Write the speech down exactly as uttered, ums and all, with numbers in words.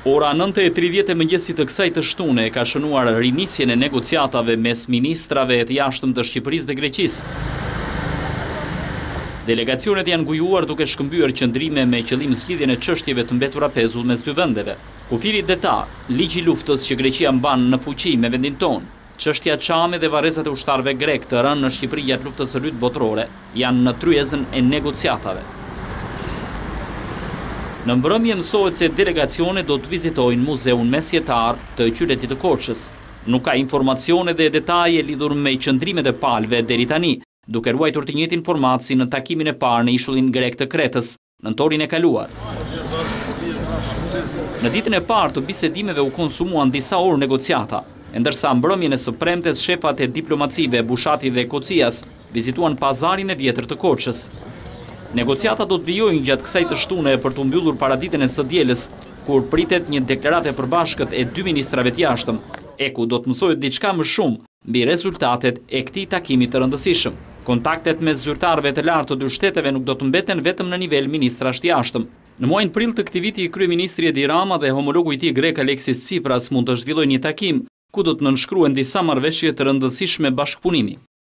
Ora nëntë e tridhjetë e mëngjesit të kësaj të shtune ka shënuar rinisjen e negociatave mes ministrave të jashtëm të Shqipërisë dhe Greqisë. Delegacionet janë ngujuar duke shkëmbyer qëndrime me qëllim zgjidhjen e çështjeve të mbetura pezull mes dy vendeve. Kufiri detar, ligji i luftës që Greqia mban në fuqi me vendin tonë, çështja Çami dhe varrezat e ushtarëve grek të rënë në Shqipëri gjatë luftës së dytë botërore janë në tryezën e negociatave. Në mbrëmje mësohet se delegacionet do të vizitojnë muzeun mesjetar të qytetit të Korçës. Nuk ka informacione dhe detaje lidhur me qëndrimet e palëve deri tani, duke ruajtur të njëjtë informaci në takimin e parë në ishullin grek të Kretës, nëntorin e kaluar. Në ditën e parë të bisedimeve u konsumuan disa orë negociata, ndërsa mbrëmjen e së premtes shefat e diplomacive Bushati dhe Kocias vizituan pazarin e vjetër të Korçës. Negociata do të vijojnë gjatë kësaj të shtune për të mbyllur paraditën e së dielës, kur pritet një deklaratë e përbashkët e dy ministrave të jashtëm, e ku do të mësohet diçka më shumë mbi rezultatet e këtij takimi të rëndësishëm. Kontaktet mes zyrtarëve të lartë të dy shteteve nuk do të mbeten vetëm në nivel ministrash të jashtëm. Në muajin prill të këtij viti, kryeministri Edi Rama dhe homologu i tij grek Aleksis Tsipras mund të zhvillojnë një takim ku do të nënshkruhen disa marrëveshje të rëndësishme bashkëpunimi.